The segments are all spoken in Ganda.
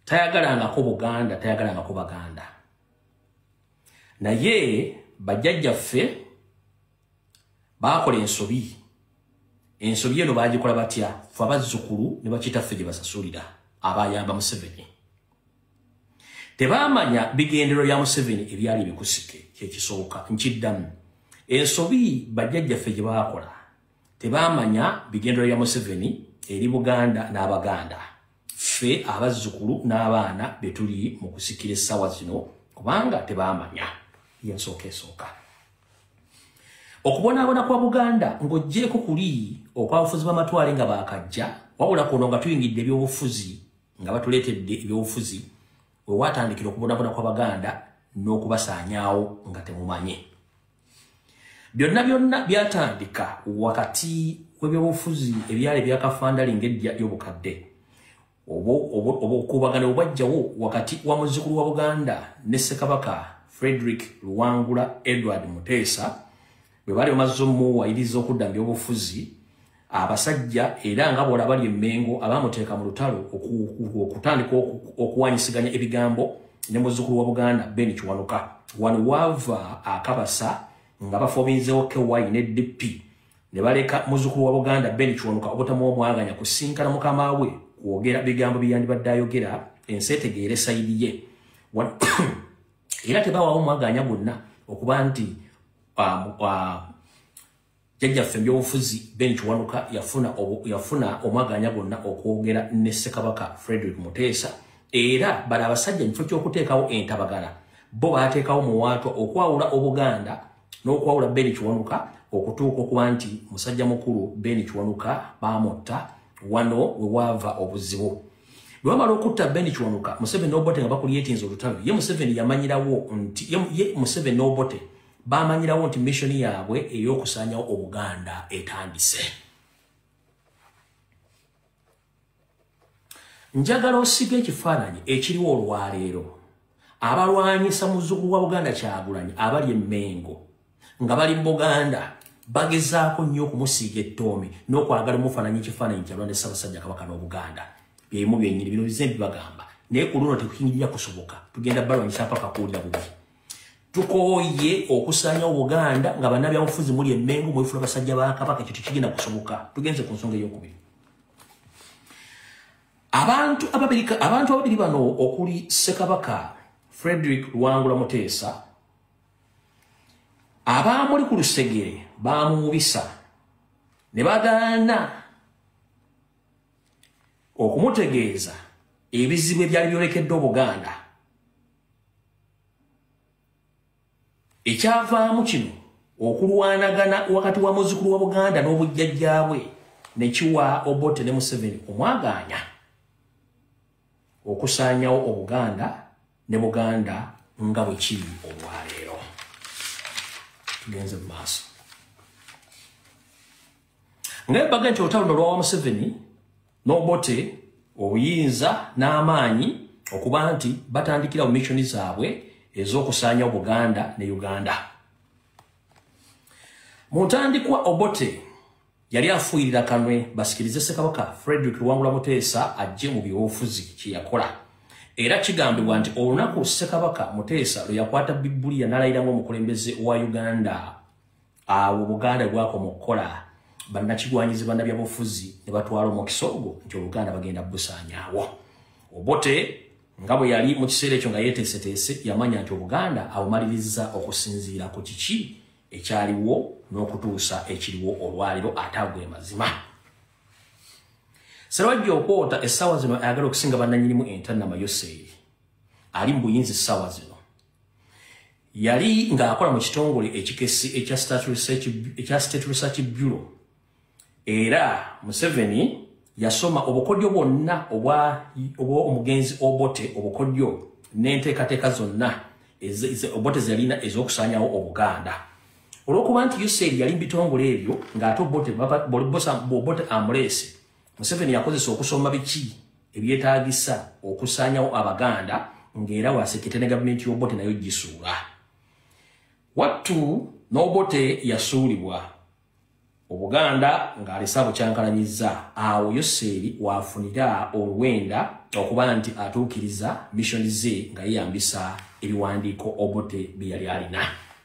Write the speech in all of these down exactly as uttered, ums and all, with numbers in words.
tayagalangako Buganda, tayagalangako Baganda. Naye bajjajjaffe baakola ensobi. Ensobi eno baagikola batya? Ffe abazzukulu ne bakitaffe gye basasulira abayamba Museveni. Tebaamanya bigendero ya Museveni ebyali bikusike kyekisooka nkiddamu. Ensobi bajjajjaffe gye baakola tebaamanya bigendero ya Museveni eri Buganda n'Abaganda. Ffe abazzukulu n'abaana betuli mu kusikira essaawa zino kubanga tebaamanya yensooka esooka. Okubonaabona kwa Buganda ng'oggyeko kuli okwabufuzi b'amatwale nga baakajja wabula kuno nga tuyingidde ebyobufuzi nga batuleetedde ebyobufuzi we watandikira okubonaabona kwa Baganda n'okubasaanyaawo nga temumanye. Byonna byonna byatandika wakati w'ebyobufuzi ebyali byakafandali ng'ejja y'obukadde. Obukubagano obwajjawo wakati wa muzzukulu wa Buganda ne Ssekabaka Frederick Luwangula Edward Muteesa bwe bali bamaze omuwayiriza okudda mu byobufuzi abasajja era nga bola bali emmengo abamuteeka mu lutalo okutandika okuwanyisiganya ebigambo ne muzzukulu wa Buganda Ben Kiwanuka. Wano wava akabasa nga bafominzeewo Kewayi ne D P ne baleka muzzukulu wa Buganda Ben Kiwanuka obutamuwa mwaganya kusinkana mukama we kwogera bigambo byandibadde ayogera ensi etegeere sayidi ye. Era tebawaawo mwaganya gwonna okuba nti jjajjaffe mu byobufuzi Ben Kiwanuka yafuna yafuna omwaganya gwonna okwogera ne Ssekabaka Frederick Muteesa era bali abasajja mu kifo ky'okuteekawo entabagala bo baateekawo muwaatwa okwawula Obuganda n'okwawula Ben Kiwanuka okutuuka okuba nti musajja mukulu Ben Kiwanuka baamotta wano we wava obuzibu. Bwe bamala okutta Ben Kiwanuka Museveni n'Obote nga bakulyetinza olutalo ye Museveni yamanyirawo nti ye Museveni n'Obote bamanyirawo nti missioni yaabwe ey'okusaanyawo Obuganda etandise. Njagala osiga ekifaananyi ekiriwo olwaleero abalwanyisa muzzukulu wa Buganda Kyagulanyi abali emmengo nga bali mu Buganda bagezaako nnyo okumusiiga ettoomi n'okwagala omufaananyi ekifaananyi kyalwande Ssaabasajja Kabaka n'Obuganda. Byemu byennyini bino bize bibagamba naye ku luno tekuyingira kusoboka tugenda balwanyisa paka kuwulira bubi. Tukooye okusaanyawo Buganda nga bannabyabufuzi muli emmengo mwefula basajja ba Kabaka ekyo tekigenda kusoboka. Tugenze ku nsonga ey'okubiri. Abantu ababiri abantu ababiri bano okuli Ssekabaka Frederick Luwangula Muteesa abaamuli ku lusegere baamubisa ne bagaana okumutegeeza ebizibu ebyali byolekedde Obuganda. Ekyavaamu kino okulwanagana wakati wa muzzukulu wa Buganda n'obujjajjaabwe ne kiwa Obote ne Museveni omwaganya okusaanyawo Obuganda ne Buganda nga bwe kiri olwaleero. Tugenze mu maaso. Ng'ebbaga nti olutalo lwa Museveni n'Obote obuyinza n'amaanyi okuba nti batandikira mu missioni zaabwe ez'okusaanya Buganda ne Uganda. Mu ntandikwa Obote yali afuuyirira kanwe basikirize Ssekabaka Frederick Luwangula Muteesa ajje mu byobufuzi kye yakola. Era kigambibwa nti olunaku Ssekabaka Muteesa lwe yakwata Bibbuliya n'alayira ng'omukulembeze wa Uganda awo Buganda bwakoma okukola bannakigwanyizi bannabyabufuzi ne batwala omukisa ogwo nti Oluganda bagenda busaanyaawo. Obote nga bwe yali mu kiseera ekyo nga yeeteeseteese yamanya nti Obuganda abumaliriza okusinziira ku kiki ekyaliwo n'okutuusa ekiriwo olwaliro atagwe mazima. Sserwajja Okwota essaawa zino ayagala okusinga bannanyinimu Entana Yoseeri ali mu Buyinza essaawa zino. Yali ng'akola mu kitongole ekikesi ekya State Research Bureau era Museveni yasoma obukodyo bwonna obwa omugenzi Obote obukodyo n'enteekateeka zonna Obote zalina ez'okusaanyawo Obuganda. Olw'okuba nti Yoseeri yali mu bitongole ebyo ng'ate Obote amuleese, Museveni yakozesa okusoma biki ebyetaagisa okusaanyawo Abaganda ng'era wasekete ne gavumenti y'Obote nayo gisuula. Wattu n'Obote yasuulibwa Obuganda ng'alisabo kyankalanyiza awo Yoseri wafunira oluwenda okuba nti atuukiriza mission ze nga yeyambisa ebiwandiiko Obote bye yali alina.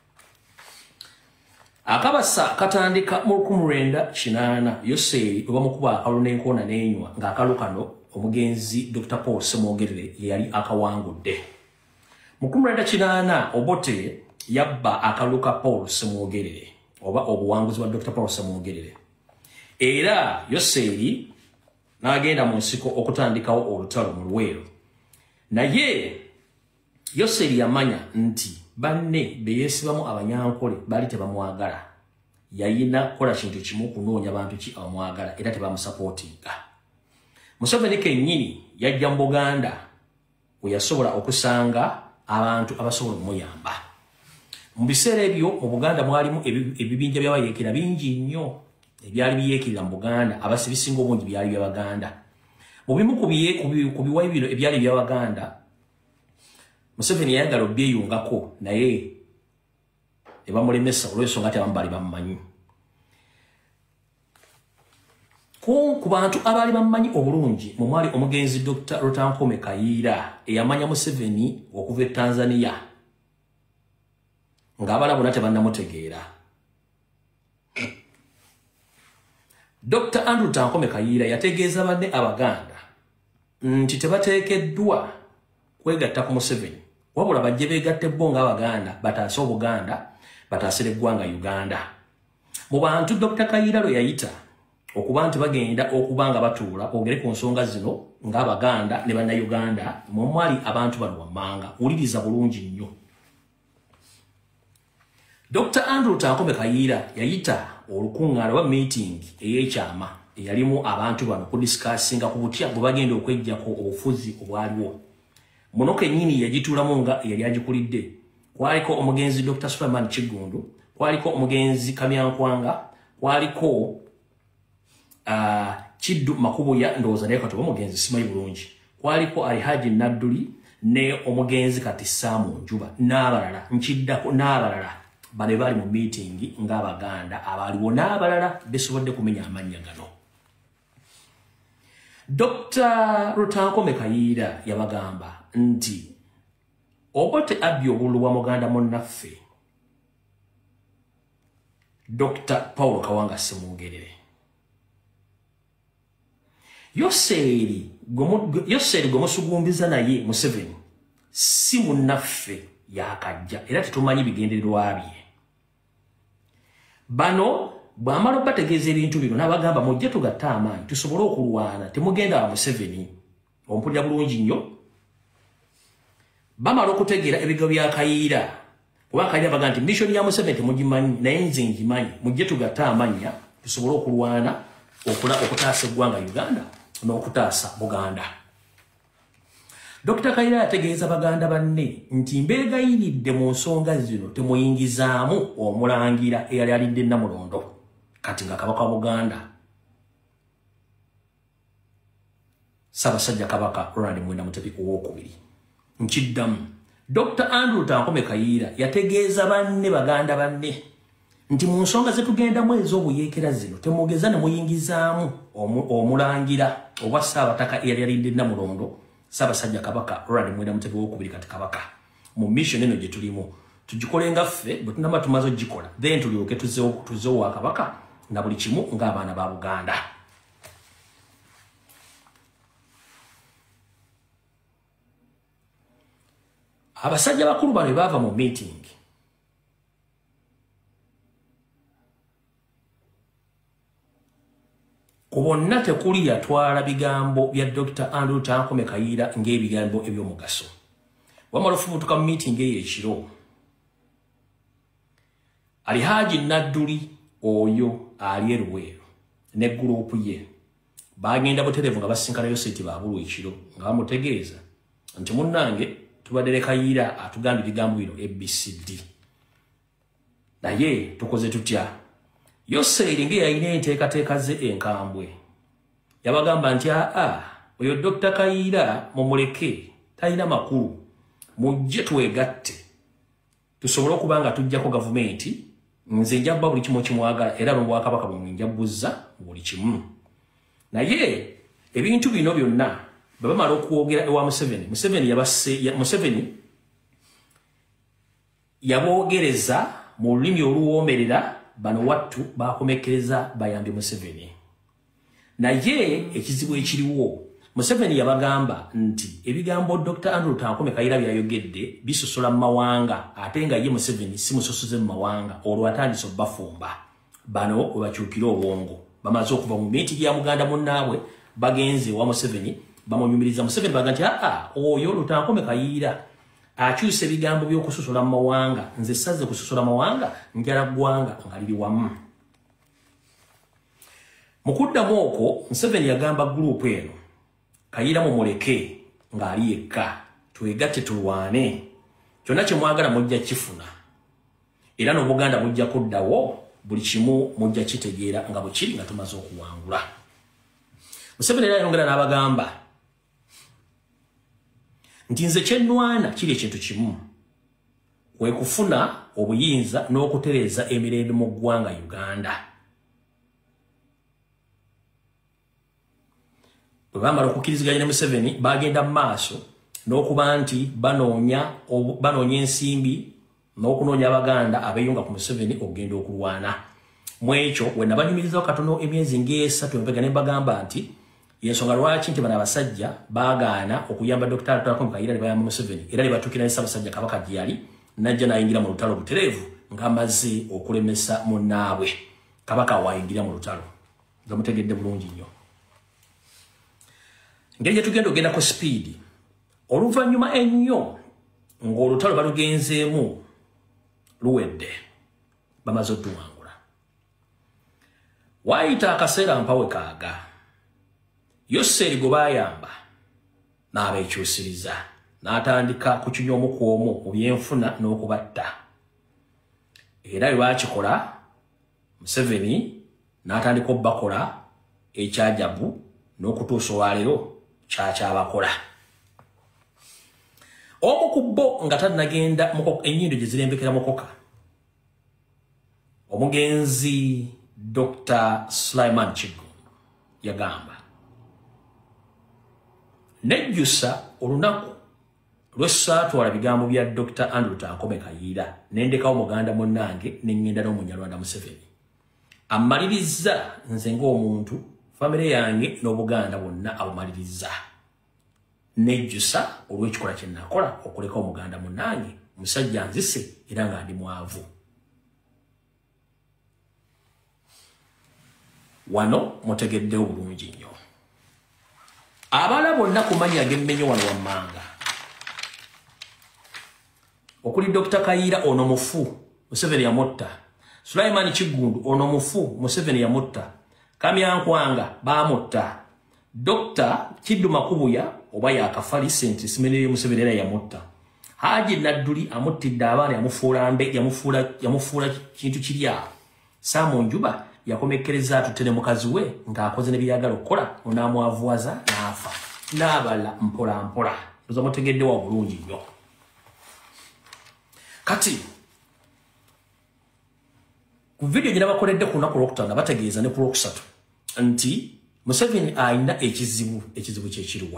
Akabasa katandika mu lukumi lwenda kinaana Yoseri obamukuba akalulu n'enkoona n'enywa ng'akalu kano omugenzi Doctor Paul Semwogerere ye yali akawangudde. Mu lukumi lwenda kinaana Obote yabba akalu ka Paul Semwogerere oba obuwanguzi wa Doctor Paul Semwogerere. Era Yoseri n'agenda mu nsiko okutandikawo olutalo mu Luweero. Naye Yoseri yamanya nti banne beyeesibamu abanyankole bali tebamwagala. Yayina kola kintu kimu kunoonya bantu ki abamwagala era tebamusapootinga. Museveni kennyini yajja mu Buganda we yasobola okusanga abantu abasobola omuyamba. Mu biseera ebyo mu Buganda mwalimu ebibinja by'abayeekera bingi nnyo ebyali biyeekirira mu Buganda abasibisinga obungi byali by'Abaganda. Mu bimu ku biwayi bino ebyali by'Abaganda Museveni yayagala obyeyungako naye ne bamulemesa olw'ensonga nti abamu baali bamumanyi. Ku bantu abaali bamumanyi obulungi mu mwali omugenzi Doctor Rutankome Kayiira eyamanya Museveni okuva e Tanzania ng'abala bonna tebannamutegeera. Doctor Andrew Rutankome Kayiira yategeeza banne Abaganda nti tebateekeddwa kwegatta ku Museveni wabula bajje beegatte bo ng'Abaganda bataase Obuganda bataasira eggwanga Uganda. Mu bantu Doctor Kayiira lwe yayita okuba nti bagenda okuba nga batuula ogere ku nsonga zino ng'Abaganda ne Bannayuganda mu mwali abantu bano wammanga wuliriza bulungi nnyo. Doctor Andrew Rutankome Kayiira yayita olukungaana oba meeting ey'ekyama eyalimu abantu bano kudisikasinga ku butya bwe bagenda okweggyako obufuzi obwaliwo. Muno kennyini yagituulamu nga yali agikulidde. Kwaliko omugenzi Doctor Suleiman Kigundu, kwaliko omugenzi Kamyankwanga, kwaliko uh, Kiddu Makubuya ndowooza naye katoba omugenzi simanyi bulungi. Kwaliko Alihaji Nadduli ne omugenzi kati Saamu Njuba n'abalala nkiddako n'abalala bale bali mu meeting ng'Abaganda abaaliwo n'abalala besobodde kumenya amannya gano. Doctor Rutankome Kayiira yabagamba nti Obote abbye obululu bwa Muganda munnaffe Doctor Paul Kawanga Semwogerere. Yoseri Yoseri gwemusugumbiza naye Museveni si munnaffe yakajja era tetumanyi bigendererwa bye. Bano bw'amala bategeeza ebintu bino n'abagamba mujje tugatte amaanyi tusobole okulwana temugenda wa Museveni ompulira bulungi nnyo. Bamala okutegeera ebigo bya Kayiira kuba Kayiira baga nti mission ya Museveni temugimanyi naye nze ngimanyi mujje tugatte amanya tusobole okulwana okutaasa eggwanga Uganda n'okutaasa Buganda. Doctor Kayiira yategeeza Baganda banne nti mbeegayiridde mu nsonga zino temuyingizaamu omulangira eyali alidde Namulondo kati nga Kabaka wa Buganda Ssaabasajja Kabaka Ronald Mwenda Mutebi owookubiri. Nkiddamu Doctor Andrew Rutankome Kayiira yategeeza banne Baganda banne nti mu nsonga ze tugendamu ez'obuyeekera zino temugeza ne muyingizaamu omulangira obwa Ssaabataka eyali alidde Namulondo Ssaabasajja Kabaka Ronald Mwenda Mutebi owookubiri kati Kabaka. Mu mission eno gye tulimu tugikole nga ffe bwe tunaba tumaze ogikola then tulyoke tuzeowa Kabaka na buli kimu ng'abaana ba Buganda. Abasajja bakulu bano baava mu meeting ku bonna tekuli yatwala bigambo bya Doctor Andrew Rutankome Kayiira ng'ebigambo eby'omugaso. Wamala ofubutuka mu meeting eyo ekiro Alihaji Nadduli oyo ali e Luweero ne gurupu ye bagenda buterevu nga basinkana Yoseti babulu ekiro nga bamutegeeza nti munnange tubadde Kayiira atugamba ebigambo bino A B C D naye tukoze tutya. Yoseri nge yalina enteekateeka ze enkambwe yabagamba nti aa oyo Doctor Kayiira mumuleke talina makulu mujje twegatte tusobole okuba nga tujjako gavumenti nze njabba buli kimu kimwagala era n'obwa Kabaka bwe njabuzza buli kimu naye ebintu bino byonna baba mala okuwogera ewa Museveni Museveni yabase ya, Museveni yabogereza mu lulimi oluwoomerera bano wattu bakomekereza bayambye Museveni naye ekizibu ekiriwo Museveni yabagamba nti ebigambo Doctor Andrew Tankome Kayiira byayogedde bisosola mu mawanga ate nga ye Museveni si musosoze mu mawanga olwo atandise bafumba bano webakyukira obwongo bamaze okuva mu miti ya Muganda munnaabwe bagenze wa Museveni bamunyumiriza Museveni baganti aa oyo Lutankome Kayiira akyuse ebigambo by'okusosola mu mawanga nze saze kusosola mawanga njala gwanga nga liri wamu mukuddamu okwo Museveni yagamba group eno Kayiira mumuleke ng'ali yekka twegatte tulwane kyonna kye mwagala mujja kifuna era n'Obuganda bujja kuddawo buli kimu mujja kitegeera nga bwe kiri nga tumaze okuwangula Museveni era yongera n'abagamba nti nze kyennwana kiri ekintu kimu kwe kufuna obuyinza n'okutereeza emirembe mu ggwanga Uganda bwe bamala okukkiriziganya ne Museveni bagenda mu maaso n'okuba nti banoonya banoonya ensimbi n'okunoonya Abaganda abeeyunga ku Museveni okugenda okulwana mu ekyo we nabanyumirizaho katono emyezi ng'esatu empega ne mbagamba nti yensonga lwaki nti bano abasajja baagaana okuyamba Doctor Tankome Kayiira ne bayamba Museveni era ne batuukira ne Ssaabasajja Kabaka Akyali najja n'ayingira mu lutalo butereevu ng'amaze okulemesa munnaabwe Kabaka waayingira mu lutalo nga mutegedde bulungi nnyo ngeri tugenda ogenda ku speed oluvannyuma ennyo ng'olutalo balugenzeemu luwedde bamaze otuwangula waayita akaseera mpawe kaaga Yoseri gwe baayamba n'abeekyusiriza n'atandika kukinya omu ku omu mu byenfuna n'okubatta era bwe baakikola Museveni n'atandika obbakola ekyajabu n'okutuusa olwaleero kyakyabakola omu ku bo nga tannagenda ennyindo gye zirembekera mukoka omugenzi Doctor Sulaiman Kigo yagamba nejjusa olunaku lw'essaatwala bigambo bya Doctor Andrew Tankome Kayiira nendekawo muganda munnange nengenda n'omunyalwanda Museveni ammaliriza nze ng'omuntu famire yange n'Obuganda bonna abumaliriza nejjusa olw'ekikola kye nakola okuleka omuganda munnange musajja nzise era nga ndi mwavu wano mutegeddewo bulungi nnyo abala bonna kumanya ag'emmenyo wano wammanga okuli Doctor Kayiira ono mufu Museveni yamutta Sulaiman Kigundu ono mufu Museveni yamutta Kamyankwanga bamutta Doctor Kiddu Makubuya oba yakafali senti simeneye Museveni era yamutta Haji Nadduli amuttidde abaana yamufuula mbe yamufuula yamufuula kintu kirya Samu Njuba yakomekereza atutene mukazi we ng'akoze ne byagala okukola onaamwavuwaza n'afa n'abala mpola mpola ndoza mutegedde wa bulungi nnyo kati ku video gye nabakoledde ku lunaku lwokutaano bategeeza ne ku lwokusatu nti Museveni ayina ekizibu ekizibu kyekiriwa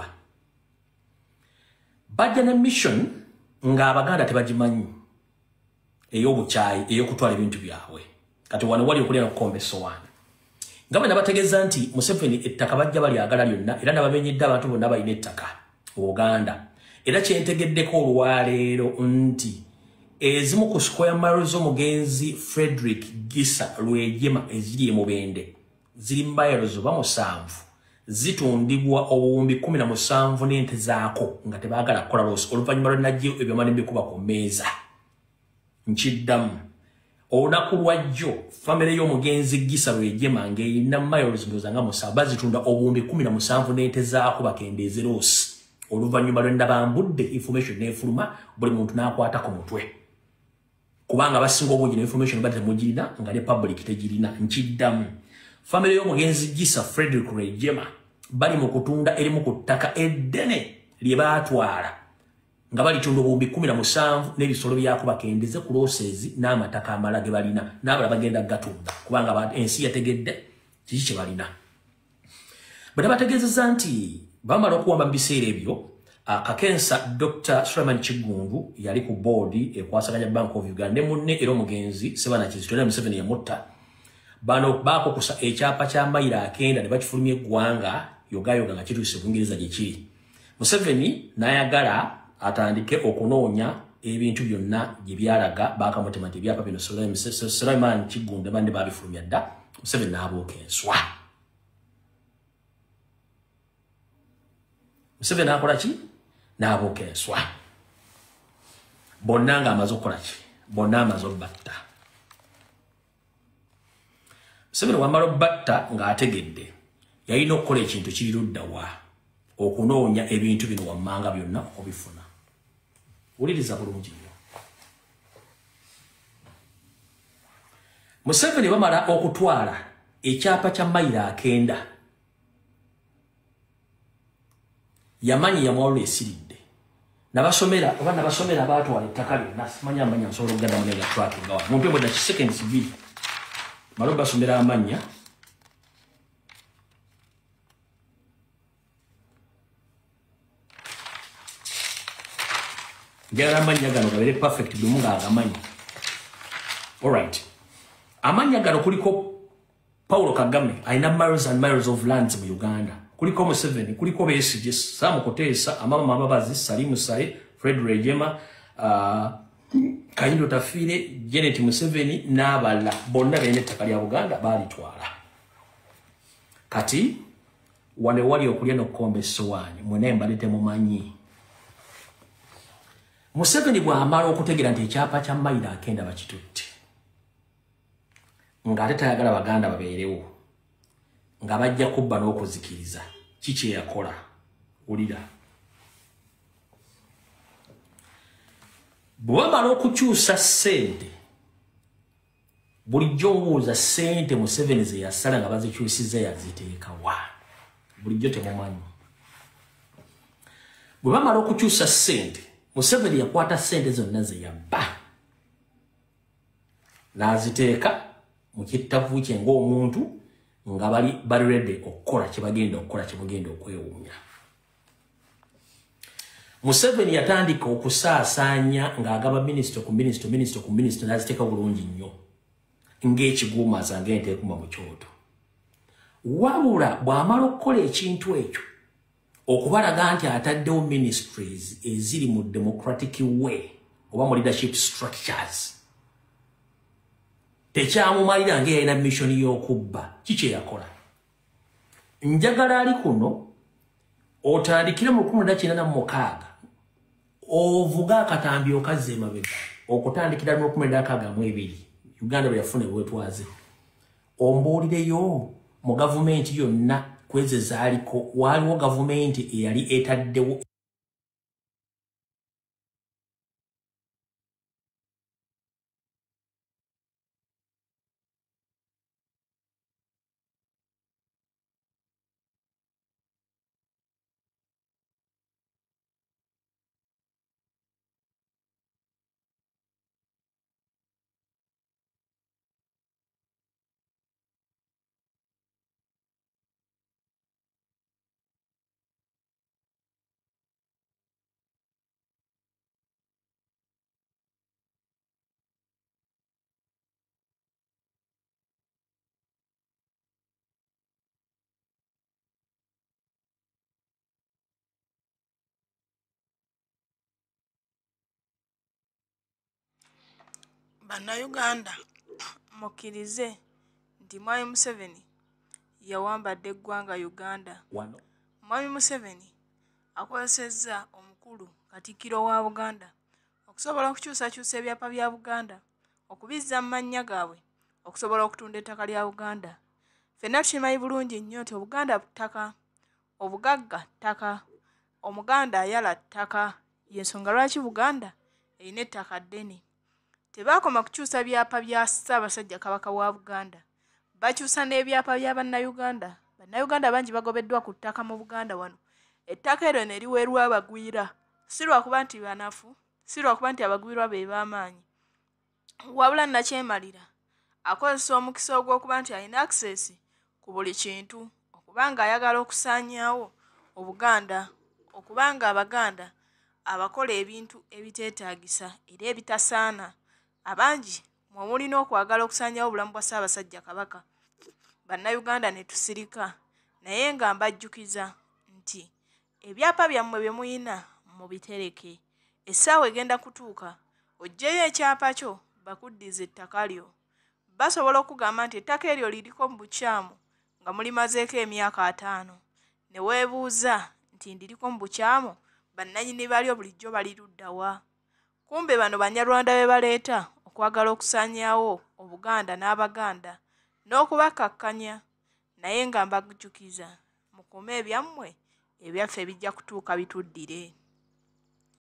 bajja ne mission ng'Abaganda tebagimanyi ey'obukyayi ey'okutwala ebintu byabwe kati wano wali okulya n'okukomba essowaani nga bwe nabategeeza nti Museveni ettaka bajja balyagala lyonna era nabamenyedde abantu bonna balina ettaka mu Buganda era kyentegeddeko olwaleero nti ezimu ku square miles z'omugenzi Frederick Gisa Lwejema eziri e Mubende ziri miles oba musanvu zitundibwa obuwumbi kumi na musanvu n'ente zaako nga tebaagala kukola loosi oluvannyuma lwe najja ebyamani bikuba ku mmeeza nkiddamu olunaku lwajjo famire y'omugenzi Gisa Lwejema ng'erina miles ndoza nga musanvu bazitunda obuwumbi kumi na musanvu n'ente zaako bakendeeze loosi oluvannyuma lwe ndabambudde information n'efuluma buli muntu n'akwata ku mutwe kubanga basinga obungi ne information bate mugirina nga ne public tegirina nkiddamu famire y'omugenzi Gisa Frederick Lwejema bali mu kutunda erimu ku ttaka eddene lye baatwala nga balitunda obuwumbi kumi na musanvu n'ebisolo byako bakendeze ku losezi n'amataka amala ge balina n'abala bagenda gatunda kubanga ensi yategedde kiki kye balina. Bwe bategeezezza nti bamala okuwamba mu biseera ebyo, Kakensa Doctor Suleiman Kigundu yali ku boodi ekwasaganya Bank of Uganda ne munne era omugenzi Sebana Kizito ne Museveni yamutta. Bano bakokusa ekyapa kya mayiro akenda ne bakifulumya eggwanga yogayoga nga kituuse Bungereza gye kiri. Museveni n'ayagala atandike okunoonya ebintu byonna gye byalaga bakamutema nti ebyapa bino Suleiman Kigundu bande babifulumya dda. Museveni n'abooka enswa. Museveni akola ki? N'abooka enswa. Bonna nga amaze okukola ki? Bonna amaze obbatta. Museveni wamala obbatta ng'ategedde yalina okukola ekintu kiri ludda wa okunoonya ebintu bino wammanga byonna okubifuna. Wuliriza bulungi nnyo. Museveni bamala okutwala ekyapa kya mayiro akenda yamanyi yamwawula esiridde nabasomera oba nabasomera abaatwala ettaka lyonna simanya amanya nsobola okugenda munenga twakinga wa mumpe bwedda kisekensi bbiri malo basomera amanya njagala amanya gano gabere perfect buli omu ng'agamanyi. Alright, amanya gano kuliko Paulo Kagame alina miles and miles of lands mu Uganda, kuliko Museveni, kuliko Besigye, Sam Kuteesa, Amama Mababazi, Salimu Sale, Fred Rejema, uh, Kayindo Tafire, Janet Museveni n'abalala bonna balina ettaka lya Buganda balitwala. Kati wane wali okulya n'okukomba essowaani mwena mbalete mumanyi. Museveni bw'amala okutegera nti ekyapa kya mayiro akenda bakitutte ng'ate tayagala Baganda babeerewo nga bajja kubba n'okuzikiriza kiki yakola. Wulira, bwe bamala okukyusa ssente bulijjo obuuza ssente Museveni ze yasala nga bazikyusizza yaziteeka wa? Bulijjo temumanyi. Bwe bamala okukyusa ssente Museveni yakwata ssente zonna ze yabba n'aziteeka mu kittavu kye ng'omuntu nga bali bali ready okukola kye bagenda okukola kye bagenda okwewuunya. Museveni yatandika okusaasaanya ng'agaba minisito ku minisito minisito ku minisito n'aziteeka bulungi nnyo ng'ekiguumaza ng'enteekuma mu kyoto. Wabula bw'amala okukola ekintu ekyo okubalaga nti ataddewo ministries eziri mu democratic way oba mu leadership structures tekyamumalira ng'eyalina mission y'okubba kiki yakola. Njagala ali kuno otandikire mu lukumi lwenda kyenda mu mukaaga ovuga akatambi okazza emabega okutandikira mu lukumi lwenda nkaaga mu ebiri Uganda bwe yafuna obwetwaze ombuulireyo mu gavumenti yonna kweze zaaliko waliwo gavumenti eyali etaddewo Bannayuganda mukkirize nti Mwami Museveni yawambadde eggwanga Uganda. Mwami Museveni akozesezza omukulu Katikkiro wa Buganda okusobola okukyusakyusa ebyapa bya Buganda, okubizza mu mannya gaabwe, okusobola okutunda ettaka lya Buganda. Ffenna tukimanyi bulungi nnyo nti Obuganda ttaka, obugagga ttaka, Omuganda ayala ttaka. Y'ensonga lwaki Buganda erina ettaka ddene. Tebaakoma kukyusa byapa bya Ssaabasajja Kabaka wa Buganda, bakyusa n'ebyapa bya Bannayuganda. Bannayuganda bangi bagobeddwa ku ttaka mu Buganda wano. Ettaka eryo ne liweerwa abagwira si lwakuba nti banafu, si lwakuba nti abagwirwa be b'amaanyi, wabula nakyemalira akozesa omukisa ogw'okuba nti alina access ku buli kintu, okuba nga ayagala okusaanyaawo Obuganda, okuba nga Abaganda abakola ebintu ebiteetaagisa era ebitasaana. Abangi mwe mulina okwagala okusaanyaawo obulamu bwa Ssaabasajja Kabaka, bannayuganda ne tusirika, naye nga mbajjukiza nti ebyapa byammwe bye muyina mubitereke. Essaawa egenda kutuuka oggyeyo ekyapa kyo bakuddiza ettaka lyo. Basobola okugamba nti ettaka eryo liriko mu bukyamu nga mulimazeeko emyaka ataano, ne weebuuza nti ndiriko mu bukyamu, bannannyini balyo bulijjo bali ludda wa? Kumbe bano Banyarwanda be baleeta okwagala okusaanyaawo Obuganda n'Abaganda n'okubakakkanya, naye nga mbajjukiza mukume ebyammwe, ebyaffe bijja kutuuka bituddire.